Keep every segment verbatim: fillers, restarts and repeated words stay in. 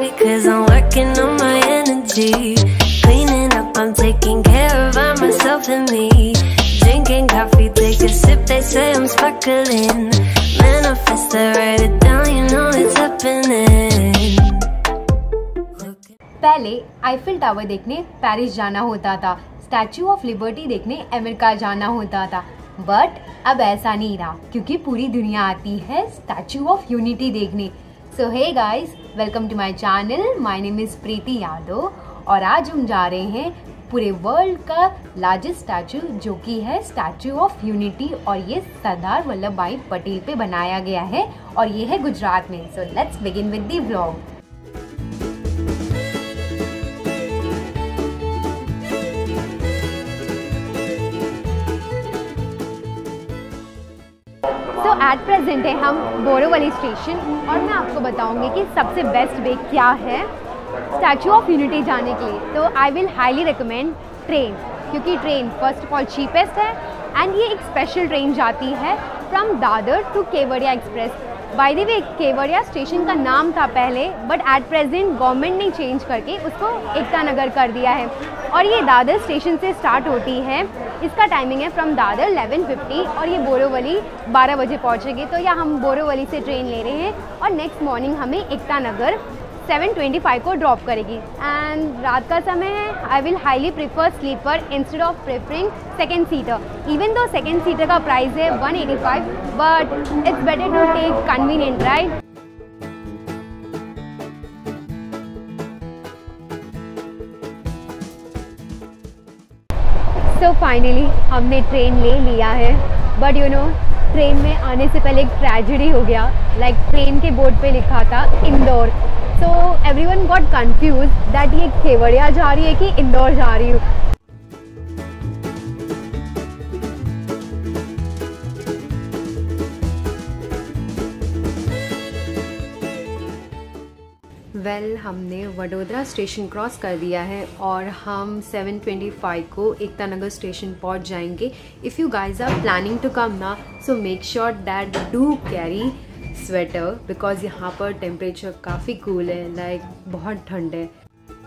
me cause I'm working on my energy. Cleaning up, I'm taking care of myself and me. Drinking coffee, take a sip, they say I'm sparkling. Manifest, I write it down, you know it's happening. पहले Eiffel Tower देखने Paris जाना होता था, Statue of Liberty देखने America जाना होता था, but अब ऐसा नहीं रहा क्योंकि पूरी दुनिया आती है स्टैचू ऑफ यूनिटी देखने। So hey guys, welcome to my channel. My name is Preeti Yadav और आज हम जा रहे हैं पूरे वर्ल्ड का लार्जेस्ट स्टैचू जो कि है स्टैचू ऑफ यूनिटी, और ये सरदार वल्लभ भाई पटेल पे बनाया गया है और ये है गुजरात में। So let's begin with the vlog. तो एट प्रेजेंट है हम बोरीवली स्टेशन और मैं आपको बताऊंगी कि सबसे बेस्ट वे क्या है स्टैचू ऑफ यूनिटी जाने के लिए। तो I will highly recommend train, क्योंकि train first of all cheapest है एंड ये एक स्पेशल ट्रेन जाती है from Dadar to Kevadia express. By the way, Kevadia station का नाम था पहले, बट एट प्रेजेंट गवर्नमेंट ने चेंज करके उसको एकता नगर कर दिया है और ये दादर स्टेशन से स्टार्ट होती है। इसका टाइमिंग है फ्रॉम दादर इलेवन फिफ्टी और ये बोरीवली बारह बजे पहुंचेगी। तो या हम बोरीवली से ट्रेन ले रहे हैं और नेक्स्ट मॉर्निंग हमें Ekta Nagar seven twenty five को ड्रॉप करेगी। एंड रात का समय है, I will highly prefer sleeper instead of preferring second seater. Even दो सेकेंड सीटर का प्राइस है one eighty five, but it's better to take convenient ride. So finally हमने ट्रेन ले लिया है, बट यू नो ट्रेन में आने से पहले एक ट्रेजेडी हो गया। लाइक like, ट्रेन के बोर्ड पे लिखा था Indore, so everyone got confuse that ये केवड़िया जा रही है कि इंदौर जा रही हूँ। वेल well, हमने वडोदरा स्टेशन क्रॉस कर दिया है और हम सेवन ट्वेंटी फाइव को एकता नगर स्टेशन पहुंच जाएंगे। If you guys are planning to come ना, so make sure that do carry sweater because यहाँ पर टेम्परेचर काफ़ी कूल है, लाइक like, बहुत ठंड है।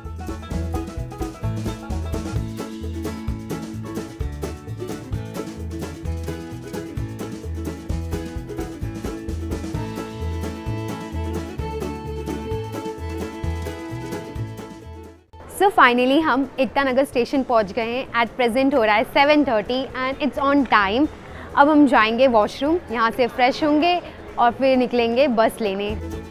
सो फाइनली हम एकता नगर स्टेशन पहुंच गए हैं। एट प्रेजेंट हो रहा है seven thirty and it's on time. अब हम जाएंगे वॉशरूम, यहाँ से फ्रेश होंगे और फिर निकलेंगे बस लेने।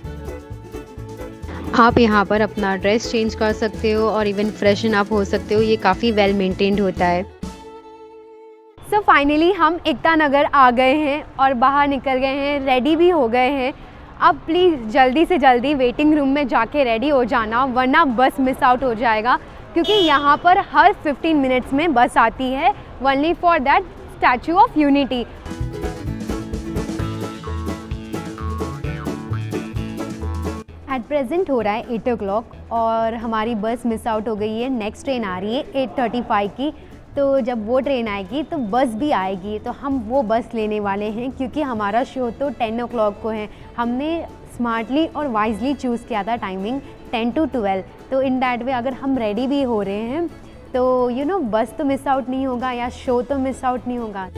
आप यहाँ पर अपना ड्रेस चेंज कर सकते हो और इवन फ्रेशन अप हो सकते हो, ये काफ़ी वेल मेंटेन्ड होता है। सो फाइनली हम एकता नगर आ गए हैं और बाहर निकल गए हैं, रेडी भी हो गए हैं। अब प्लीज़ जल्दी से जल्दी वेटिंग रूम में जाके रेडी हो जाना, वरना बस मिस आउट हो जाएगा, क्योंकि यहाँ पर हर फिफ्टीन मिनट्स में बस आती है only for that Statue of Unity. At present हो रहा है एट ओ क्लॉक और हमारी बस मिस आउट हो गई है। नेक्स्ट ट्रेन आ रही है एट थर्टी फाइव की, तो जब वो ट्रेन आएगी तो बस भी आएगी, तो हम वो बस लेने वाले हैं क्योंकि हमारा शो तो टेन ओ क्लॉक को है। हमने स्मार्टली और वाइजली चूज़ किया था टाइमिंग टेन टू ट्वेल्व, तो इन दैट वे अगर हम रेडी भी हो रहे हैं तो यू नो बस तो मिस आउट नहीं होगा या शो तो मिस आउट नहीं होगा।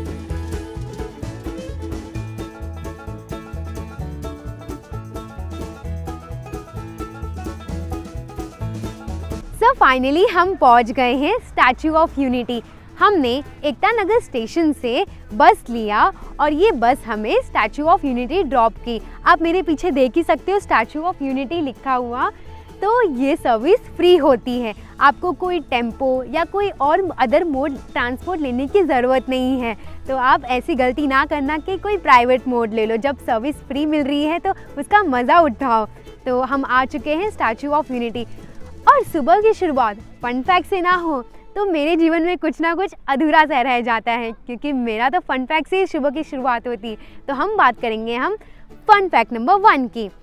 सो फाइनली हम पहुंच गए हैं स्टैचू ऑफ यूनिटी। हमने एकता नगर स्टेशन से बस लिया और ये बस हमें स्टैचू ऑफ यूनिटी ड्रॉप की। आप मेरे पीछे देख ही सकते हो स्टैचू ऑफ यूनिटी लिखा हुआ। तो ये सर्विस फ्री होती है, आपको कोई टेम्पो या कोई और अदर मोड ट्रांसपोर्ट लेने की ज़रूरत नहीं है। तो आप ऐसी गलती ना करना कि कोई प्राइवेट मोड ले लो, जब सर्विस फ्री मिल रही है तो उसका मज़ा उठाओ। तो हम आ चुके हैं स्टैचू ऑफ यूनिटी और सुबह की शुरुआत फन फैक्ट से ना हो तो मेरे जीवन में कुछ ना कुछ अधूरा सा रह जाता है, क्योंकि मेरा तो फन फैक्ट से ही सुबह की शुरुआत होती है। तो हम बात करेंगे हम फन फैक्ट नंबर वन की।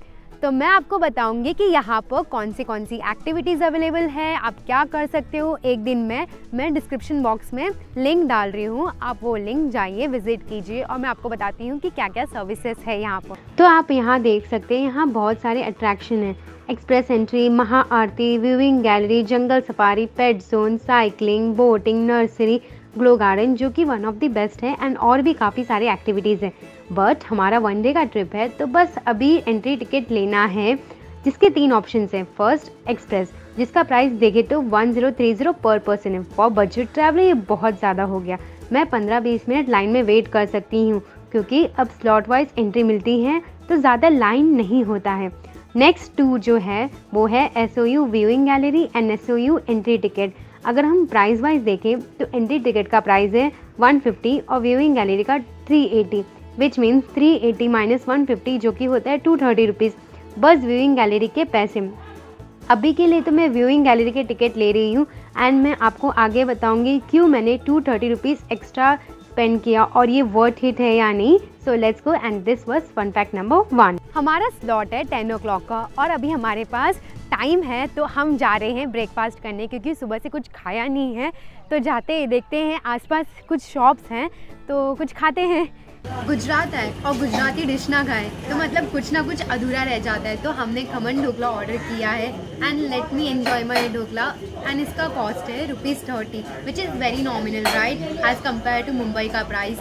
तो मैं आपको बताऊंगी कि यहाँ पर कौन सी कौन सी एक्टिविटीज़ अवेलेबल है, आप क्या कर सकते हो एक दिन में। मैं डिस्क्रिप्शन बॉक्स में लिंक डाल रही हूँ, आप वो लिंक जाइए, विजिट कीजिए और मैं आपको बताती हूँ कि क्या क्या सर्विसेज है यहाँ पर। तो आप यहाँ देख सकते हैं, यहाँ बहुत सारे अट्रैक्शन हैं। एक्सप्रेस एंट्री, महा आरती, viewing gallery, jungle safari, pet zone, cycling, boating, nursery, glow garden जो कि वन ऑफ द बेस्ट है, एंड और भी काफ़ी सारी एक्टिविटीज़ हैं। बट हमारा वन डे का ट्रिप है तो बस अभी एंट्री टिकट लेना है, जिसके तीन ऑप्शंस हैं। फर्स्ट एक्सप्रेस, जिसका प्राइस देखे तो वन ज़ीरो थ्री ज़ीरो पर पर्सन है। फॉर बजट ट्रैवलर ये बहुत ज़्यादा हो गया, मैं पंद्रह बीस मिनट लाइन में वेट कर सकती हूँ क्योंकि अब स्लॉट वाइज एंट्री मिलती है तो ज़्यादा लाइन नहीं होता है। नेक्स्ट टू जो है वो है S O U viewing gallery and S O U entry ticket. अगर हम प्राइस वाइज देखें तो एंट्री टिकट का प्राइस है वन फिफ्टी और व्यूइंग गैलरी का three eighty, which means three eighty minus one fifty जो कि होता है टू थर्टी रुपीज़, बस व्यूइंग गैलरी के पैसे। अभी के लिए तो मैं व्यूइंग गैलरी के टिकट ले रही हूँ एंड मैं आपको आगे बताऊँगी क्यों मैंने two thirty rupees extra spend किया और ये वर्थ इट है या नहीं। So let's go and this was fun fact number one. हमारा स्लॉट है टेन ओ क्लॉक का और अभी हमारे पास टाइम है तो हम जा रहे हैं ब्रेकफास्ट करने क्योंकि सुबह से कुछ खाया नहीं है। तो जाते देखते हैं आसपास कुछ शॉप्स हैं तो कुछ खाते हैं। गुजरात आए और गुजराती डिश ना खाए तो मतलब कुछ ना कुछ अधूरा रह जाता है। तो हमने खमन ढोकला ऑर्डर किया है and let me enjoy my dhokla and इसका कॉस्ट है rupees thirty which is very nominal right as compare to Mumbai का प्राइस।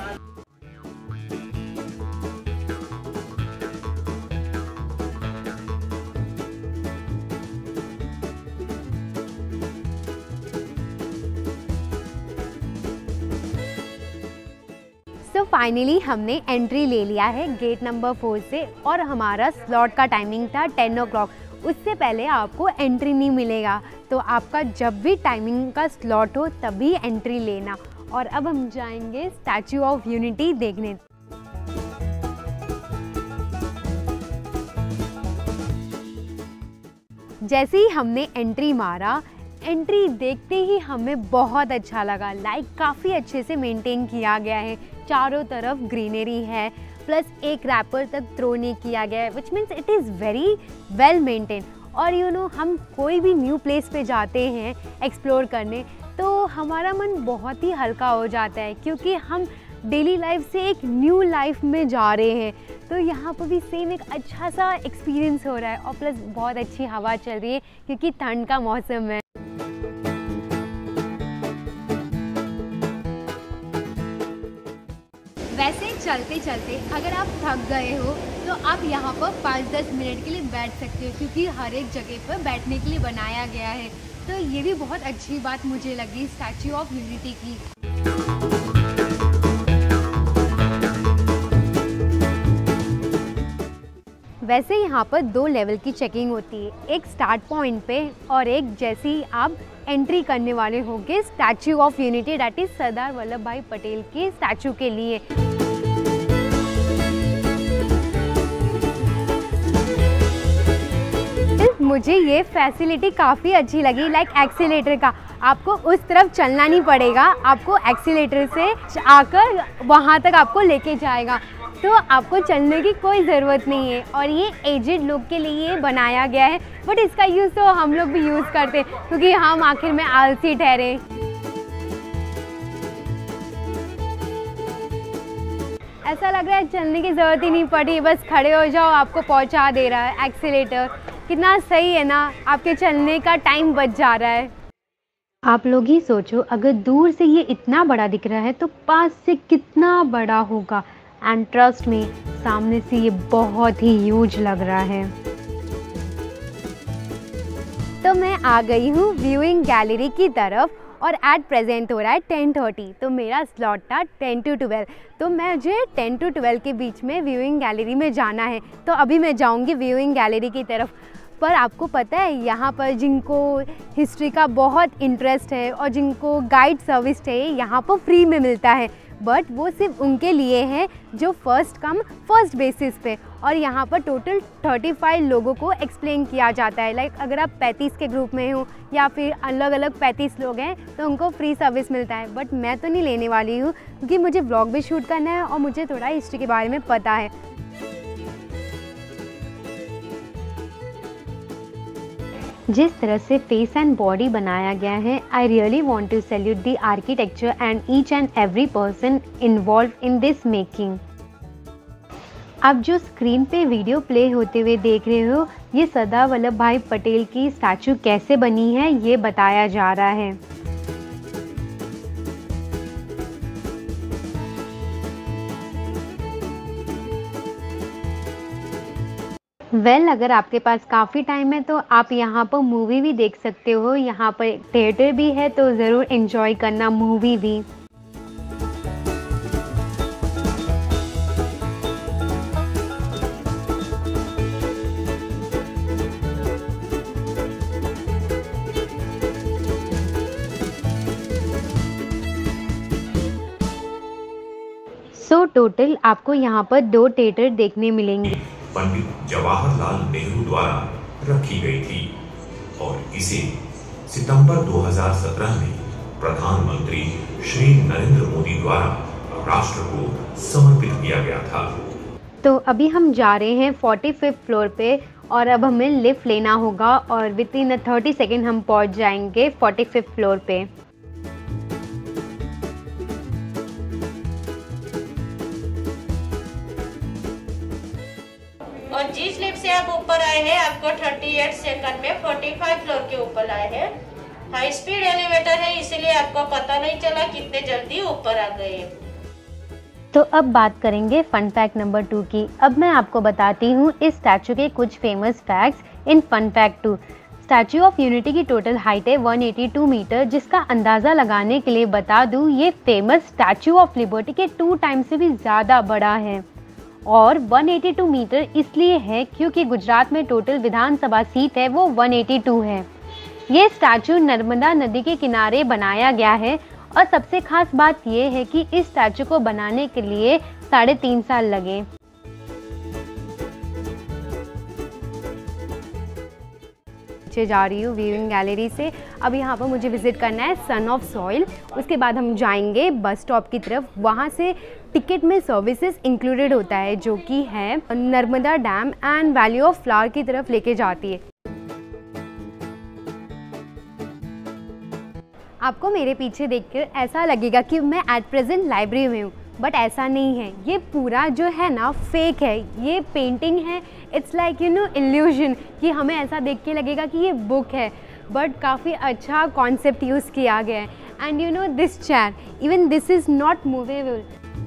तो फाइनली हमने एंट्री ले लिया है गेट नंबर फोर से और हमारा स्लॉट का टाइमिंग था टेन ओ क्लॉक। उससे पहले आपको एंट्री नहीं मिलेगा, तो आपका जब भी टाइमिंग का स्लॉट हो तभी एंट्री लेना। और अब हम जाएंगे स्टैचू ऑफ यूनिटी देखने। जैसे ही हमने एंट्री मारा, एंट्री देखते ही हमें बहुत अच्छा लगा। लाइक काफ़ी अच्छे से मेंटेन किया गया है, चारों तरफ ग्रीनरी है, प्लस एक रैपर तक थ्रो नहीं किया गया है, which means it is very well maintain. और यू नो हम कोई भी न्यू प्लेस पे जाते हैं एक्सप्लोर करने तो हमारा मन बहुत ही हल्का हो जाता है क्योंकि हम डेली लाइफ से एक न्यू लाइफ में जा रहे हैं। तो यहाँ पर भी सेम एक अच्छा सा एक्सपीरियंस हो रहा है और प्लस बहुत अच्छी हवा चल रही है क्योंकि ठंड का मौसम है। वैसे चलते चलते अगर आप थक गए हो तो आप यहाँ पर पाँच दस मिनट के लिए बैठ सकते हो क्योंकि हर एक जगह पर बैठने के लिए बनाया गया है। तो ये भी बहुत अच्छी बात मुझे लगी स्टैचू ऑफ यूनिटी की। वैसे यहाँ पर दो लेवल की चेकिंग होती है, एक स्टार्ट पॉइंट पे और एक जैसे ही आप एंट्री करने वाले होंगे Statue of Unity, that is Sardar Vallabh Bhai Patel के स्टैचू के लिए। मुझे ये फैसिलिटी काफ़ी अच्छी लगी, लाइक एक्सीलेटर का आपको उस तरफ चलना नहीं पड़ेगा, आपको एक्सीलेटर से आकर वहाँ तक आपको लेके जाएगा, तो आपको चलने की कोई ज़रूरत नहीं है। और ये एजेड लोग के लिए बनाया गया है, बट इसका यूज़ तो हम लोग भी यूज़ करते हैं क्योंकि हम आखिर में आलसी ठहरे। ऐसा लग रहा है चलने की ज़रूरत ही नहीं पड़ी, बस खड़े हो जाओ आपको पहुंचा दे रहा है एक्सीलेटर। कितना सही है ना, आपके चलने का टाइम बच जा रहा है। आप लोग ही सोचो, अगर दूर से ये इतना बड़ा दिख रहा है तो पास से कितना बड़ा होगा। एंड ट्रस्ट में सामने से ये बहुत ही ह्यूज लग रहा है। तो मैं आ गई हूँ व्यूइंग गैलरी की तरफ और एट प्रेजेंट हो रहा है टेन थर्टी, तो मेरा स्लॉट था टेन टू ट्वेल्व, तो मुझे टेन टू ट्वेल्व के बीच में व्यूइंग गैलरी में जाना है। तो अभी मैं जाऊंगी व्यूइंग गैलरी की तरफ। पर आपको पता है यहाँ पर जिनको हिस्ट्री का बहुत इंटरेस्ट है और जिनको गाइड सर्विस चाहिए यहाँ पर फ्री में मिलता है, बट वो सिर्फ उनके लिए है जो फर्स्ट कम फर्स्ट बेसिस पे। और यहाँ पर टोटल पैंतीस लोगों को एक्सप्लेन किया जाता है। लाइक अगर आप पैंतीस के ग्रुप में हो या फिर अलग अलग पैंतीस लोग हैं तो उनको फ्री सर्विस मिलता है। बट मैं तो नहीं लेने वाली हूँ क्योंकि मुझे व्लॉग भी शूट करना है और मुझे थोड़ा हिस्ट्री के बारे में पता है। जिस तरह से फेस एंड बॉडी बनाया गया है, I really want to salute the architecture and each and every person involve in this making. आप जो स्क्रीन पे वीडियो प्ले होते हुए देख रहे हो, ये सरदार वल्लभ भाई पटेल की स्टैचू कैसे बनी है ये बताया जा रहा है। वेल well, अगर आपके पास काफ़ी टाइम है तो आप यहाँ पर मूवी भी देख सकते हो। यहाँ पर थिएटर भी है तो ज़रूर एंजॉय करना मूवी भी। सो टोटल आपको यहाँ पर दो थिएटर देखने मिलेंगे। पंडित जवाहरलाल नेहरू द्वारा रखी गई थी और इसे सितंबर दो हज़ार सत्रह में प्रधानमंत्री श्री नरेंद्र मोदी द्वारा राष्ट्र को समर्पित किया गया था। तो अभी हम जा रहे हैं पैंतालीसवें फ्लोर पे और अब हमें लिफ्ट लेना होगा और विद इन तीस सेकेंड हम पहुंच जाएंगे पैंतालीसवें फ्लोर पे। और जिस लिफ्ट से आप ऊपर आए हैं आपको अड़तीस सेकंड में पैंतालीस फ्लोर के ऊपर आए हैं। हाई स्पीड एलिवेटर है इसीलिए आपको पता नहीं चला कितने जल्दी ऊपर आ गए। तो अब बात करेंगे फन फैक्ट नंबर टू की। अब मैं आपको बताती हूँ इस स्टैचू के कुछ famous facts in fun fact two. Statue of Unity की टोटल हाइट है एक सौ बयासी मीटर, जिसका अंदाज़ा लगाने के लिए बता दूँ ये फेमस स्टैचू ऑफ लिबर्टी के टू टाइम्स से भी ज़्यादा बड़ा है। और एक सौ बयासी मीटर इसलिए है क्योंकि गुजरात में टोटल विधानसभा सीट है वो एक सौ बयासी है। ये स्टैचू नर्मदा नदी के किनारे बनाया गया है और सबसे खास बात ये है कि इस स्टैचू को बनाने के लिए साढ़े तीन साल लगे। नीचे जा रही हूँ व्यूइंग गैलरी से। अब यहाँ पर मुझे विजिट करना है सन ऑफ सॉइल। उसके बाद हम जाएंगे बस स्टॉप की तरफ। वहाँ से टिकट में सर्विसेज इंक्लूडेड होता है जो कि है Narmada dam and valley of flower की तरफ लेके जाती है। आपको मेरे पीछे देखकर ऐसा लगेगा कि मैं एट प्रेजेंट लाइब्रेरी में हूँ, बट ऐसा नहीं है। ये पूरा जो है ना फेक है, ये पेंटिंग है। It's like you know illusion कि हमें ऐसा देख के लगेगा कि ये बुक है, बट काफ़ी अच्छा कॉन्सेप्ट यूज़ किया गया है। And you know this chair, even this is not movable.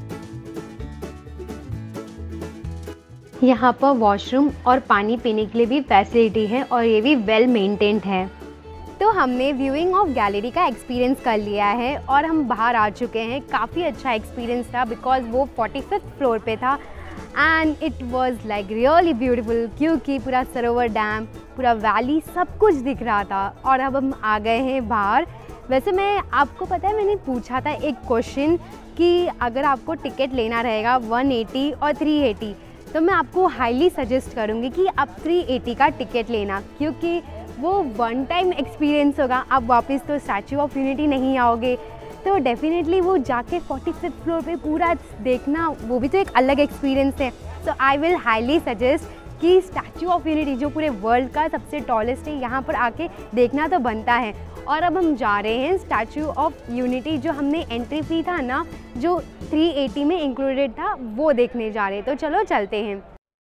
यहाँ पर वॉशरूम और पानी पीने के लिए भी फैसिलिटी है और ये भी वेल मेंटेन्ड है। तो हमने व्यूइंग ऑफ गैलरी का एक्सपीरियंस कर लिया है और हम बाहर आ चुके हैं। काफ़ी अच्छा एक्सपीरियंस था बिकॉज वो फोर्टी फिफ्थ फ्लोर पे था and it was like really beautiful क्योंकि पूरा सरोवर डैम, पूरा वैली सब कुछ दिख रहा था। और अब हम आ गए हैं बाहर। वैसे मैं आपको पता है मैंने पूछा था एक क्वेश्चन कि अगर आपको टिकट लेना रहेगा एक सौ अस्सी और तीन सौ अस्सी, तो मैं आपको हाईली सजेस्ट करूँगी कि आप तीन सौ अस्सी का टिकट लेना, क्योंकि वो वन टाइम एक्सपीरियंस होगा। आप वापस तो स्टैचू ऑफ यूनिटी नहीं आओगे, तो डेफिनेटली वो जाके फोर्टी फिफ्थ फ्लोर पे पूरा देखना वो भी तो एक अलग एक्सपीरियंस है। So I will highly suggest कि स्टैचू ऑफ यूनिटी जो पूरे वर्ल्ड का सबसे टॉलेस्ट है, यहाँ पर आके देखना तो बनता है। और अब हम जा रहे हैं स्टैचू ऑफ यूनिटी, जो हमने एंट्री फी था ना जो तीन सौ अस्सी में इंक्लूडेड था, वो देखने जा रहे हैं। तो चलो चलते हैं।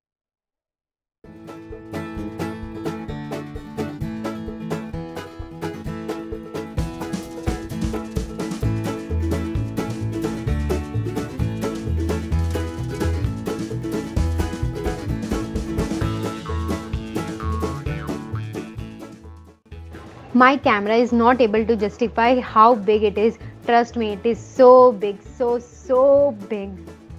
My camera is not able to justify how big it is. Trust me, it is so big, so so big.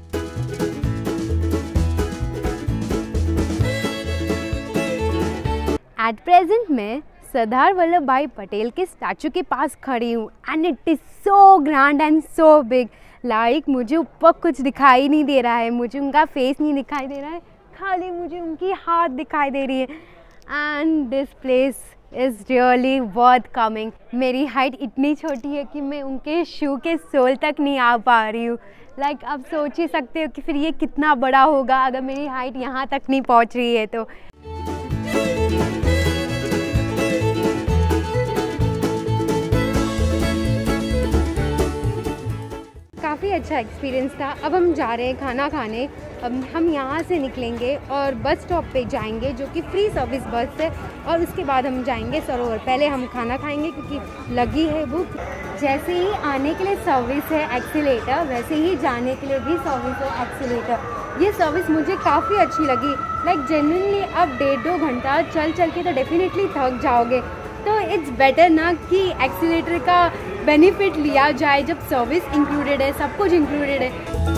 At present मैं सरदार वल्लभ भाई पटेल के स्टैचू के पास खड़ी हूँ and it is so grand and so big. Like मुझे ऊपर कुछ दिखाई नहीं दे रहा है, मुझे उनका फेस नहीं दिखाई दे रहा है, खाली मुझे उनकी हाथ दिखाई दे रही है। And this place is really worth coming. मेरी हाइट इतनी छोटी है कि मैं उनके शू के सोल तक नहीं आ पा रही हूँ। लाइक like, आप सोच ही सकते हो कि फिर ये कितना बड़ा होगा अगर मेरी हाइट यहाँ तक नहीं पहुँच रही है तो। अच्छा एक्सपीरियंस था। अब हम जा रहे हैं खाना खाने। अब हम यहाँ से निकलेंगे और बस स्टॉप पे जाएंगे जो कि फ्री सर्विस बस है, और उसके बाद हम जाएंगे सरोवर। पहले हम खाना खाएंगे क्योंकि लगी है भूख। जैसे ही आने के लिए सर्विस है एक्सीलेटर, वैसे ही जाने के लिए भी सर्विस है एक्सीलेटर। ये सर्विस मुझे काफ़ी अच्छी लगी। लाइक जेन्युइनली आप डेढ़ दो घंटा चल चल के तो डेफिनेटली थक जाओगे, तो इट्स बेटर ना कि एक्सीलेटर का बेनिफिट लिया जाए जब सर्विस इंक्लूडेड है, सब कुछ इंक्लूडेड है।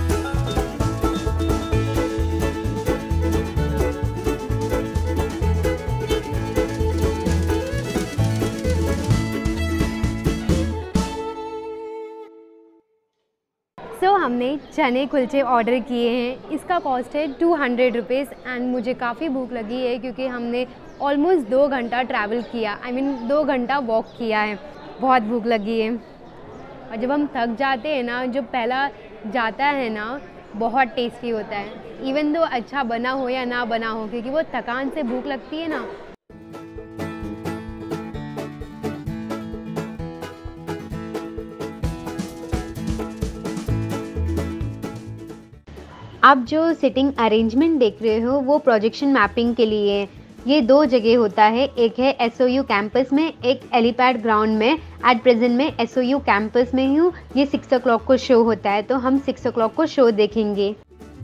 सो so, हमने चने कुलचे ऑर्डर किए हैं। इसका कॉस्ट है टू हंड्रेड रुपीज़ एंड मुझे काफ़ी भूख लगी है क्योंकि हमने ऑलमोस्ट दो घंटा ट्रैवल किया, आई I मीन mean, दो घंटा वॉक किया है। बहुत भूख लगी है। और जब हम थक जाते हैं ना, जो पहला जाता है ना, बहुत टेस्टी होता है, इवन दो अच्छा बना हो या ना बना हो, क्योंकि वो थकान से भूख लगती है ना। आप जो सिटिंग अरेंजमेंट देख रहे हो वो प्रोजेक्शन मैपिंग के लिए है। ये दो जगह होता है, एक है एस ओ यू कैंपस में, एक एलिपैड ग्राउंड में। एट प्रेजेंट में एस ओ यू कैंपस में हूँ। ये सिक्स ओ क्लॉक को शो होता है, तो हम सिक्स ओ क्लॉक को शो देखेंगे।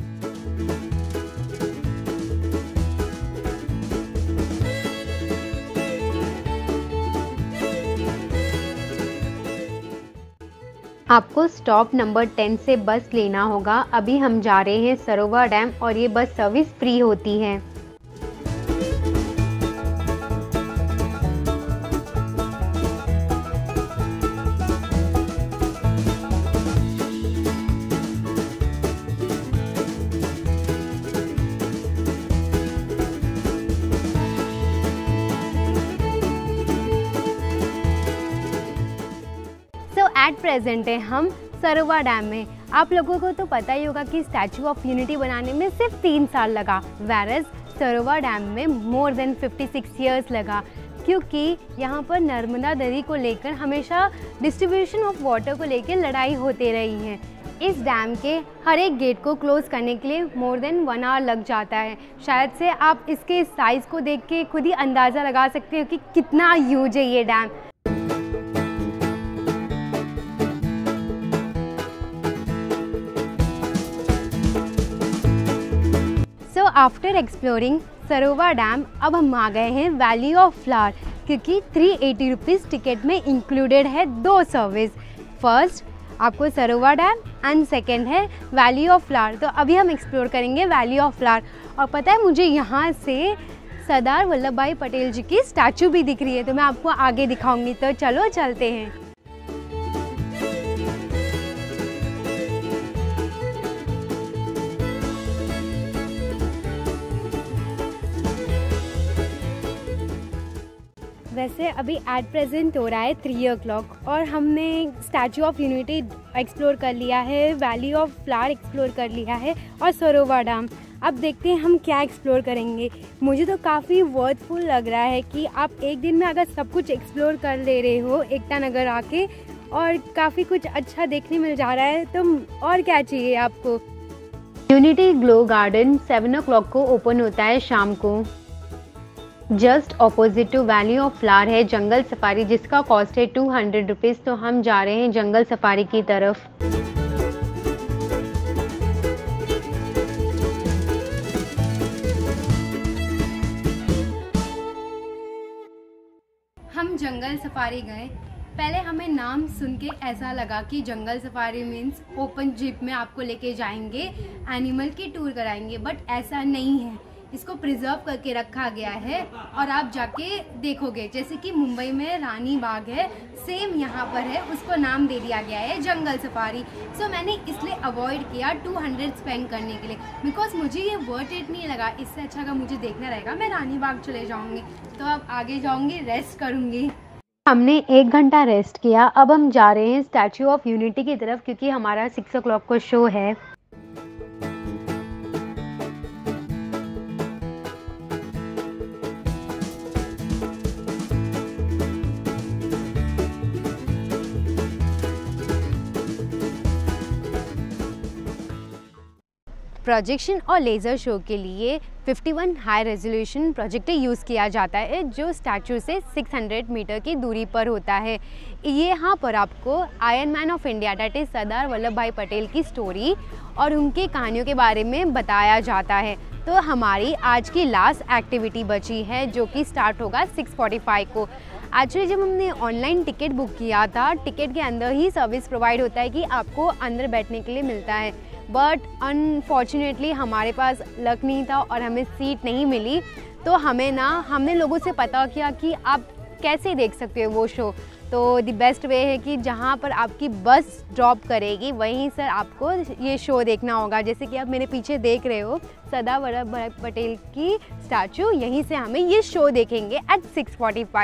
आपको स्टॉप नंबर टेन से बस लेना होगा। अभी हम जा रहे हैं सरोवर डैम और ये बस सर्विस फ्री होती है। एट प्रेजेंट है हम सरोवर डैम में। आप लोगों को तो पता ही होगा कि स्टैचू ऑफ यूनिटी बनाने में सिर्फ तीन साल लगा, वैरस सरोवर डैम में more than fifty six years लगा, क्योंकि यहाँ पर नर्मदा नदी को लेकर हमेशा डिस्ट्रीब्यूशन ऑफ वाटर को लेकर लड़ाई होती रही है। इस डैम के हर एक गेट को क्लोज़ करने के लिए मोर देन वन आवर लग जाता है। शायद से आप इसके साइज़ को देख के खुद ही अंदाज़ा लगा सकते हो कि कितना ह्यूज है ये dam. So after exploring Sarovar dam अब हम आ गए हैं वैली ऑफ फ्लावर, क्योंकि थ्री एटी रुपीज़ टिकट में इंक्लूडेड है दो सर्विस। फर्स्ट आपको सरोवर डैम एंड सेकेंड है वैली ऑफ फ्लावर। तो अभी हम एक्सप्लोर करेंगे वैली ऑफ फ्लावर। और पता है मुझे यहाँ से सरदार वल्लभ भाई पटेल जी की स्टैचू भी दिख रही है, तो मैं आपको आगे दिखाऊंगी। तो चलो चलते हैं। वैसे अभी एट प्रेजेंट हो रहा है थ्री ओ क्लॉक और हमने स्टैचू ऑफ यूनिटी एक्सप्लोर कर लिया है, वैली ऑफ फ्लावर एक्सप्लोर कर लिया है और सरोवर डैम। अब देखते हैं हम क्या एक्सप्लोर करेंगे। मुझे तो काफ़ी वर्थफुल लग रहा है कि आप एक दिन में अगर सब कुछ एक्सप्लोर कर ले रहे हो एकता नगर आके, और काफ़ी कुछ अच्छा देखने मिल जा रहा है, तो और क्या चाहिए आपको। Unity glow garden seven o'clock को ओपन होता है शाम को। Just opposite to valley of flower है जंगल सफारी, जिसका कॉस्ट है टू हंड्रेड रुपीज़। तो हम जा रहे हैं जंगल सफारी की तरफ। हम जंगल सफारी गए। पहले हमें नाम सुन के ऐसा लगा कि jungle safari means open jeep में आपको लेके जाएंगे, एनिमल की टूर कराएंगे, बट ऐसा नहीं है। इसको प्रिजर्व करके रखा गया है और आप जाके देखोगे, जैसे कि मुंबई में रानी बाग है, सेम यहाँ पर है, उसको नाम दे दिया गया है जंगल सफारी। सो so, मैंने इसलिए अवॉइड किया टू हंड्रेड स्पेंड करने के लिए, बिकॉज मुझे ये वर्थ इट नहीं लगा। इससे अच्छा का मुझे देखना रहेगा, मैं रानी बाग चले जाऊँगी। तो अब आगे जाऊँगी, रेस्ट करूँगी। हमने एक घंटा रेस्ट किया। अब हम जा रहे हैं स्टैचू ऑफ यूनिटी की तरफ, क्योंकि हमारा सिक्स ओ क्लॉक को शो है। प्रोजेक्शन और लेज़र शो के लिए इक्यावन हाई रेजोल्यूशन प्रोजेक्टर यूज़ किया जाता है जो स्टैचू से छह सौ मीटर की दूरी पर होता है। ये यहाँ पर आपको iron man of India that is Sardar Vallabh Bhai Patel की स्टोरी और उनकी कहानियों के बारे में बताया जाता है। तो हमारी आज की लास्ट एक्टिविटी बची है जो कि स्टार्ट होगा सिक्स फोर्टी फाइव को। एक्चुअली जब हमने ऑनलाइन टिकट बुक किया था, टिकट के अंदर ही सर्विस प्रोवाइड होता है कि आपको अंदर बैठने के लिए मिलता है, बट अनफॉर्चुनेटली हमारे पास लक नहीं था और हमें सीट नहीं मिली। तो हमें ना हमने लोगों से पता किया कि आप कैसे देख सकते हो वो शो। तो द बेस्ट वे है कि जहाँ पर आपकी बस ड्रॉप करेगी वहीं सर आपको ये शो देखना होगा। जैसे कि आप मेरे पीछे देख रहे हो सरदार वल्लभ भाई पटेल की स्टैचू, यहीं से हमें ये शो देखेंगे at six forty five.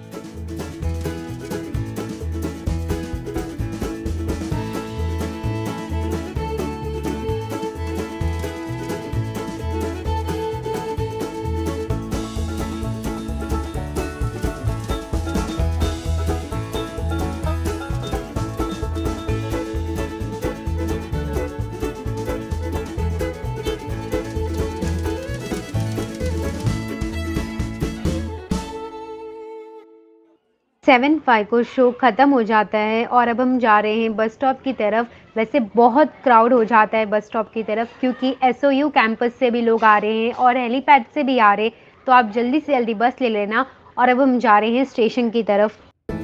Seven five को शो ख़त्म हो जाता है और अब हम जा रहे हैं बस स्टॉप की तरफ। वैसे बहुत क्राउड हो जाता है बस स्टॉप की तरफ क्योंकि एस ओ यू कैंपस से भी लोग आ रहे हैं और हेलीपैड से भी आ रहे हैं, तो आप जल्दी से जल्दी बस ले लेना। और अब हम जा रहे हैं स्टेशन की तरफ।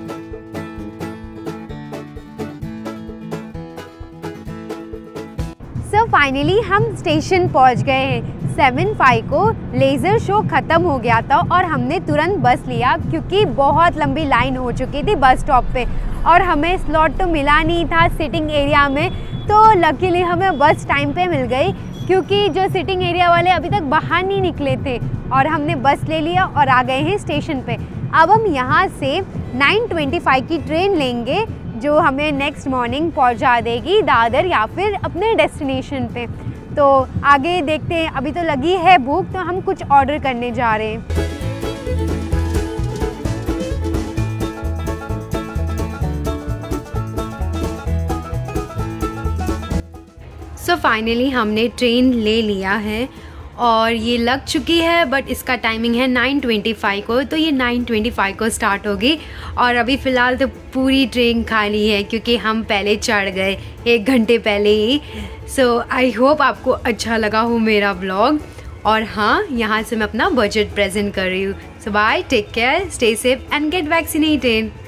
सो फाइनली हम स्टेशन पहुंच गए हैं। सेवन फाइव को लेज़र शो ख़त्म हो गया था और हमने तुरंत बस लिया क्योंकि बहुत लंबी लाइन हो चुकी थी बस स्टॉप पे और हमें स्लॉट तो मिला नहीं था सिटिंग एरिया में। तो लकीली हमें बस टाइम पे मिल गई क्योंकि जो सिटिंग एरिया वाले अभी तक बाहर नहीं निकले थे और हमने बस ले लिया और आ गए हैं स्टेशन पे। अब हम यहाँ से नाइन ट्वेंटी फाइव की ट्रेन लेंगे जो हमें नेक्स्ट मॉर्निंग पहुँचा देगी दादर या फिर अपने डेस्टिनेशन पे। तो आगे देखते हैं, अभी तो लगी है भूख तो हम कुछ ऑर्डर करने जा रहे हैं। सो so फाइनली हमने ट्रेन ले लिया है और ये लग चुकी है, बट इसका टाइमिंग है नाइन ट्वेंटी फाइव को, तो ये नाइन ट्वेंटी फाइव को स्टार्ट होगी। और अभी फ़िलहाल तो पूरी ट्रेन खाली है क्योंकि हम पहले चढ़ गए एक घंटे पहले ही। सो आई होप आपको अच्छा लगा हो मेरा व्लॉग। और हाँ, यहाँ से मैं अपना बजट प्रेजेंट कर रही हूँ। So bye, take care, stay safe and get vaccinated.